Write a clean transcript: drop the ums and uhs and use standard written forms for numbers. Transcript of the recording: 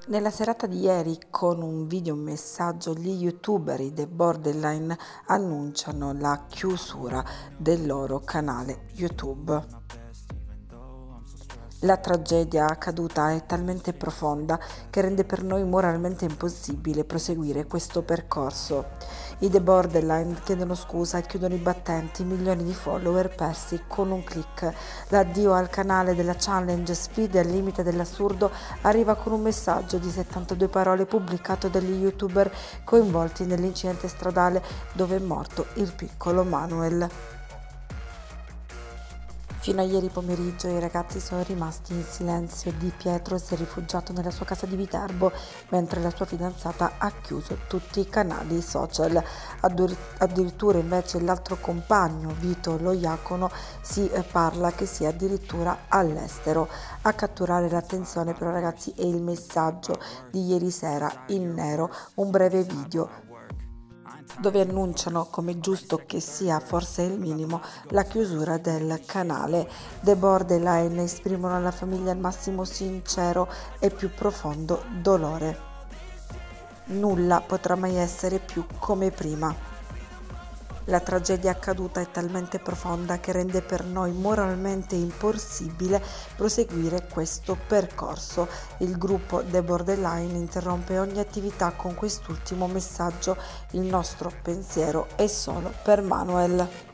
Nella serata di ieri, con un videomessaggio, gli youtuber The Borderline annunciano la chiusura del loro canale YouTube. La tragedia accaduta è talmente profonda che rende per noi moralmente impossibile proseguire questo percorso. I The Borderline chiedono scusa e chiudono i battenti, milioni di follower persi con un click. L'addio al canale della challenge Sfide al limite dell'assurdo arriva con un messaggio di 72 parole pubblicato dagli youtuber coinvolti nell'incidente stradale dove è morto il piccolo Manuel. Fino a ieri pomeriggio i ragazzi sono rimasti in silenzio. Di Pietro si è rifugiato nella sua casa di Viterbo, mentre la sua fidanzata ha chiuso tutti i canali social. Addirittura invece l'altro compagno, Vito lo Iacono, si parla che sia addirittura all'estero. A catturare l'attenzione però ragazzi è il messaggio di ieri sera in nero, un breve video dove annunciano, come giusto che sia, forse è il minimo, la chiusura del canale. The Borderline esprimono alla famiglia il massimo sincero e più profondo dolore. Nulla potrà mai essere più come prima. La tragedia accaduta è talmente profonda che rende per noi moralmente impossibile proseguire questo percorso. Il gruppo The Borderline interrompe ogni attività con quest'ultimo messaggio: il nostro pensiero è solo per Manuel.